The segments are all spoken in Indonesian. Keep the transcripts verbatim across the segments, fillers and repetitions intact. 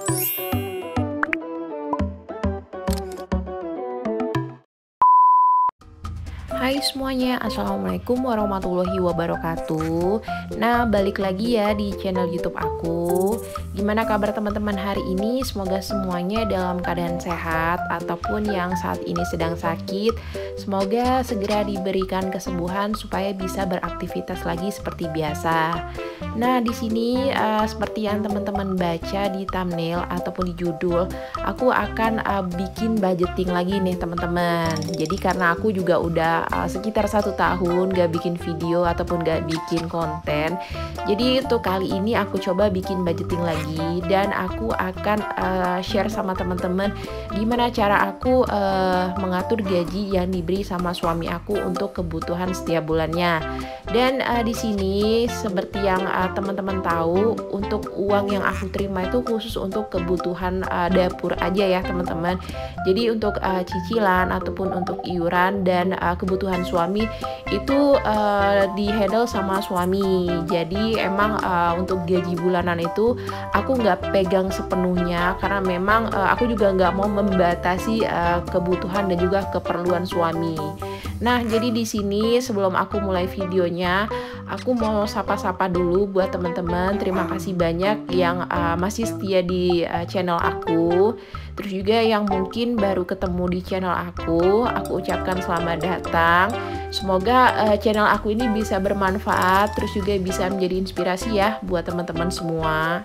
Hai semuanya, Assalamualaikum warahmatullahi wabarakatuh. Nah, balik lagi ya di channel YouTube aku. Gimana kabar teman-teman hari ini? Semoga semuanya dalam keadaan sehat, ataupun yang saat ini sedang sakit, semoga segera diberikan kesembuhan supaya bisa beraktivitas lagi seperti biasa. Nah, di sini uh, seperti yang teman-teman baca di thumbnail ataupun di judul, aku akan uh, bikin budgeting lagi nih teman-teman. Jadi karena aku juga udah uh, sekitar satu tahun gak bikin video ataupun gak bikin konten, jadi untuk kali ini aku coba bikin budgeting lagi, dan aku akan uh, share sama teman-teman gimana cara aku uh, mengatur gaji yang diberi sama suami aku untuk kebutuhan setiap bulannya. Dan uh, di sini seperti yang uh, teman-teman tahu, untuk uang yang aku terima itu khusus untuk kebutuhan uh, dapur aja ya teman-teman. Jadi untuk uh, cicilan ataupun untuk iuran dan uh, kebutuhan suami itu uh, di handle sama suami. Jadi emang uh, untuk gaji bulanan itu aku nggak pegang sepenuhnya, karena memang uh, aku juga nggak mau membatasi uh, kebutuhan dan juga keperluan suami. Nah, jadi di sini sebelum aku mulai videonya, aku mau sapa-sapa dulu buat teman-teman. Terima kasih banyak yang uh, masih setia di uh, channel aku. Terus juga yang mungkin baru ketemu di channel aku, aku ucapkan selamat datang. Semoga uh, channel aku ini bisa bermanfaat, terus juga bisa menjadi inspirasi ya buat teman-teman semua.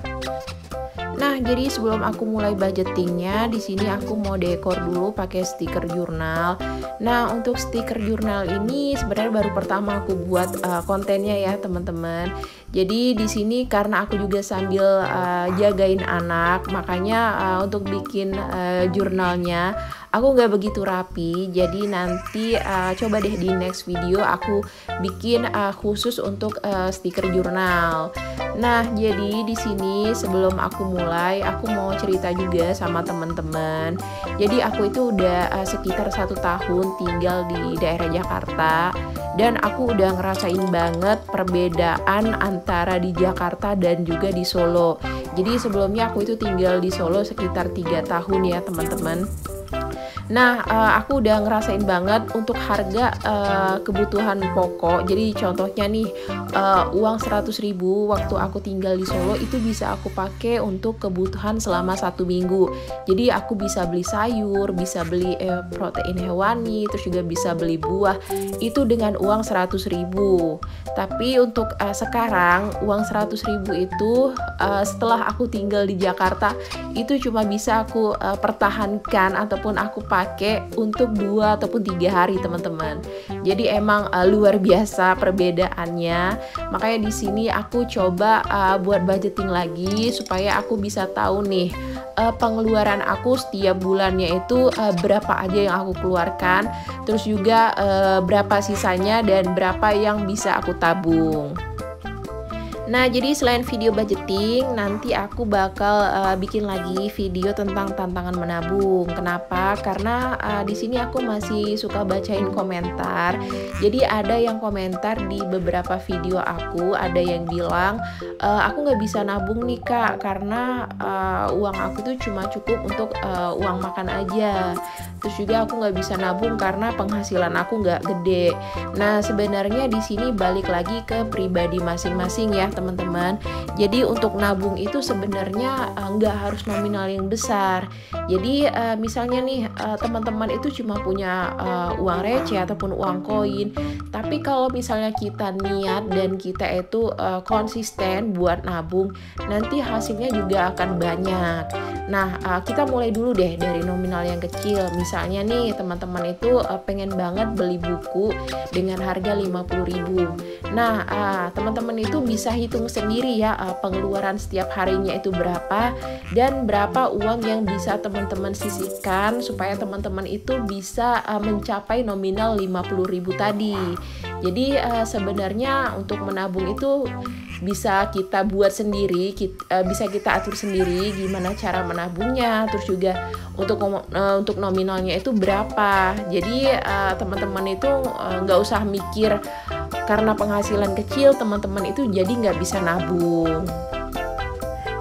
Nah, jadi sebelum aku mulai budgetingnya, di sini aku mau dekor dulu pakai stiker jurnal. Nah, untuk stiker jurnal ini sebenarnya baru pertama aku buat uh, kontennya ya teman-teman. Jadi di sini karena aku juga sambil uh, jagain anak, makanya uh, untuk bikin uh, jurnalnya aku nggak begitu rapi. Jadi nanti uh, coba deh di next video aku bikin uh, khusus untuk uh, stiker jurnal. Nah, jadi di sini sebelum aku mulai, aku mau cerita juga sama teman-teman. Jadi aku itu udah uh, sekitar satu tahun tinggal di daerah Jakarta, dan aku udah ngerasain banget perbedaan antara di Jakarta dan juga di Solo. Jadi sebelumnya aku itu tinggal di Solo sekitar tiga tahun ya teman-teman. Nah, uh, aku udah ngerasain banget untuk harga uh, kebutuhan pokok. Jadi contohnya nih, uh, uang seratus ribu waktu aku tinggal di Solo itu bisa aku pakai untuk kebutuhan selama satu minggu. Jadi aku bisa beli sayur, bisa beli eh, protein hewani, terus juga bisa beli buah, itu dengan uang seratus ribu. Tapi untuk uh, sekarang, uang seratus ribu itu uh, setelah aku tinggal di Jakarta, itu cuma bisa aku uh, pertahankan ataupun aku pakai untuk dua ataupun tiga hari teman-teman. Jadi emang uh, luar biasa perbedaannya. Makanya di sini aku coba uh, buat budgeting lagi supaya aku bisa tahu nih uh, pengeluaran aku setiap bulannya itu uh, berapa aja yang aku keluarkan, terus juga uh, berapa sisanya dan berapa yang bisa aku tabung. Nah, jadi selain video budgeting, nanti aku bakal uh, bikin lagi video tentang tantangan menabung. Kenapa? Karena uh, di sini aku masih suka bacain komentar. Jadi ada yang komentar di beberapa video aku, ada yang bilang uh, aku nggak bisa nabung nih kak, karena uh, uang aku tuh cuma cukup untuk uh, uang makan aja. Terus juga aku nggak bisa nabung karena penghasilan aku nggak gede. Nah, sebenarnya di sini balik lagi ke pribadi masing-masing ya teman-teman. Jadi untuk nabung itu sebenarnya uh, nggak harus nominal yang besar. Jadi uh, misalnya nih uh, teman-teman itu cuma punya uh, uang receh ataupun uang koin, tapi kalau misalnya kita niat dan kita itu uh, konsisten buat nabung, nanti hasilnya juga akan banyak. Nah, uh, kita mulai dulu deh dari nominal yang kecil. Misalnya nih teman-teman itu uh, pengen banget beli buku dengan harga lima puluh ribu. Nah, uh, teman-teman itu bisa hitung sendiri ya uh, pengeluaran setiap harinya itu berapa dan berapa uang yang bisa teman-teman sisihkan supaya teman-teman itu bisa uh, mencapai nominal lima puluh ribu tadi. Jadi uh, sebenarnya untuk menabung itu bisa kita buat sendiri, kita, uh, bisa kita atur sendiri gimana cara menabungnya, terus juga untuk uh, untuk nominalnya itu berapa. Jadi uh, teman-teman itu nggak uh, usah mikir karena penghasilan kecil teman-teman itu jadi nggak bisa nabung.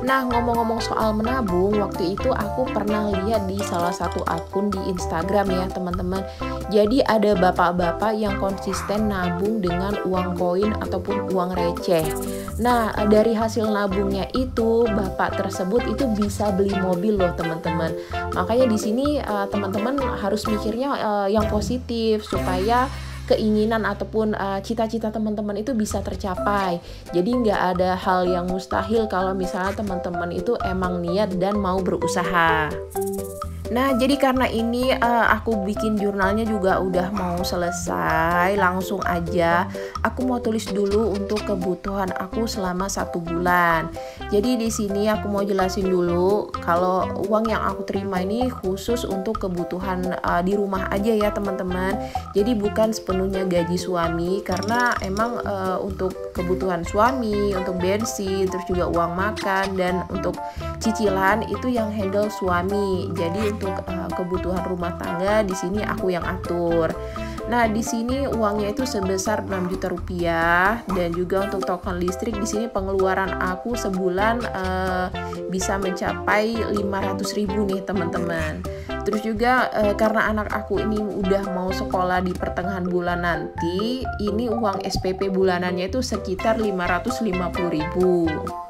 Nah, ngomong-ngomong soal menabung, waktu itu aku pernah lihat di salah satu akun di Instagram ya teman-teman. Jadi ada bapak-bapak yang konsisten nabung dengan uang koin ataupun uang receh. Nah, dari hasil nabungnya itu, bapak tersebut itu bisa beli mobil loh teman-teman. Makanya di sini uh, teman-teman harus mikirnya uh, yang positif supaya keinginan ataupun uh, cita-cita teman-teman itu bisa tercapai. Jadi nggak ada hal yang mustahil kalau misalnya teman-teman itu emang niat dan mau berusaha. Nah, jadi karena ini uh, aku bikin jurnalnya juga udah mau selesai, langsung aja aku mau tulis dulu untuk kebutuhan aku selama satu bulan. Jadi di sini aku mau jelasin dulu kalau uang yang aku terima ini khusus untuk kebutuhan uh, di rumah aja ya teman-teman. Jadi bukan sepenuhnya gaji suami, karena emang uh, untuk kebutuhan suami, untuk bensin, terus juga uang makan dan untuk cicilan itu yang handle suami. Jadi untuk uh, kebutuhan rumah tangga di sini aku yang atur. Nah, di sini uangnya itu sebesar enam juta rupiah, dan juga untuk token listrik di sini pengeluaran aku sebulan uh, bisa mencapai lima ratus ribu nih teman-teman. Terus juga uh, karena anak aku ini udah mau sekolah di pertengahan bulan nanti, ini uang S P P bulanannya itu sekitar lima ratus lima puluh ribu.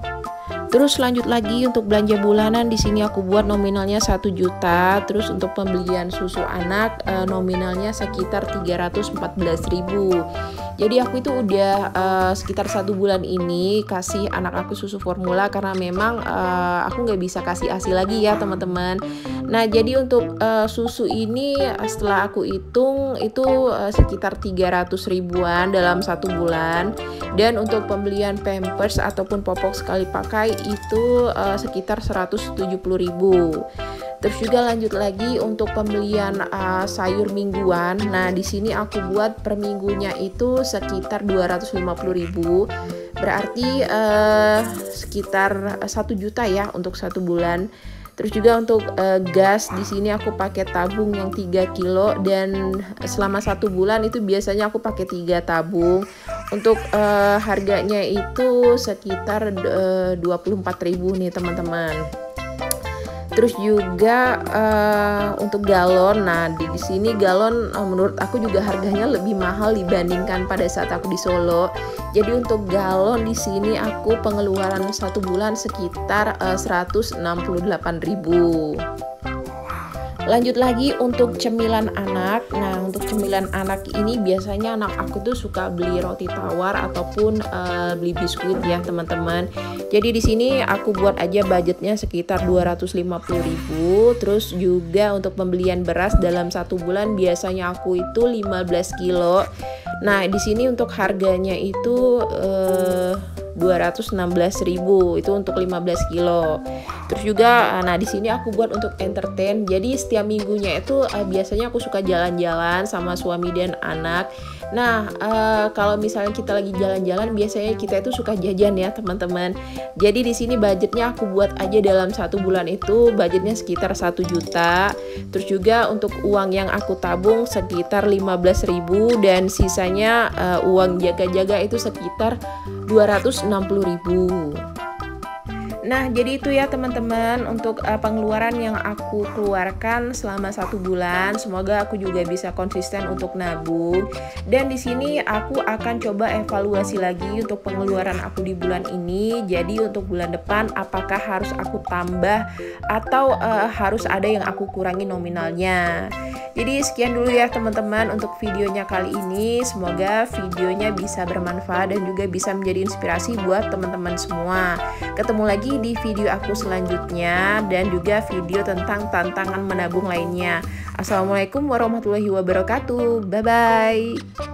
Terus lanjut lagi untuk belanja bulanan, di sini aku buat nominalnya satu juta. Terus untuk pembelian susu anak e, nominalnya sekitar tiga ratus empat belas ribu. Jadi aku itu udah e, sekitar satu bulan ini kasih anak aku susu formula, karena memang e, aku nggak bisa kasih ASI lagi ya teman-teman. Nah, jadi untuk e, susu ini setelah aku hitung itu e, sekitar tiga ratus ribuan dalam satu bulan. Dan untuk pembelian pampers ataupun popok sekali pakai itu uh, sekitar seratus tujuh puluh ribu. Terus juga lanjut lagi untuk pembelian uh, sayur mingguan. Nah, di sini aku buat per minggunya itu sekitar dua ratus lima puluh ribu. Berarti uh, sekitar satu juta ya untuk satu bulan. Terus juga untuk uh, gas di sini aku pakai tabung yang tiga kilo, dan selama satu bulan itu biasanya aku pakai tiga tabung. Untuk uh, harganya itu sekitar uh, dua puluh empat ribu nih teman-teman. Terus juga uh, untuk galon, nah di, di sini galon uh, menurut aku juga harganya lebih mahal dibandingkan pada saat aku di Solo. Jadi untuk galon di sini aku pengeluaran satu bulan sekitar uh, seratus enam puluh delapan ribu. Lanjut lagi untuk cemilan anak. Nah, untuk cemilan anak ini biasanya anak aku tuh suka beli roti tawar ataupun uh, beli biskuit ya teman-teman. Jadi di sini aku buat aja budgetnya sekitar dua ratus lima puluh ribu. Terus juga untuk pembelian beras dalam satu bulan biasanya aku itu lima belas kilo. Nah, di sini untuk harganya itu uh, dua ratus enam belas ribu itu untuk lima belas kilo. Terus juga nah di sini aku buat untuk entertain. Jadi setiap minggunya itu uh, biasanya aku suka jalan-jalan sama suami dan anak. Nah, uh, kalau misalnya kita lagi jalan-jalan biasanya kita itu suka jajan ya, teman-teman. Jadi di sini budgetnya aku buat aja dalam satu bulan itu budgetnya sekitar satu juta. Terus juga untuk uang yang aku tabung sekitar lima belas ribu, dan sisanya uh, uang jaga-jaga itu sekitar dua ratus enam puluh ribu. Nah, jadi itu ya teman-teman untuk uh, pengeluaran yang aku keluarkan selama satu bulan. Semoga aku juga bisa konsisten untuk nabung. Dan di sini aku akan coba evaluasi lagi untuk pengeluaran aku di bulan ini. Jadi untuk bulan depan apakah harus aku tambah atau uh, harus ada yang aku kurangi nominalnya. Jadi sekian dulu ya teman-teman untuk videonya kali ini. Semoga videonya bisa bermanfaat dan juga bisa menjadi inspirasi buat teman-teman semua. Ketemu lagi di video aku selanjutnya dan juga video tentang tantangan menabung lainnya. Assalamualaikum warahmatullahi wabarakatuh. Bye bye.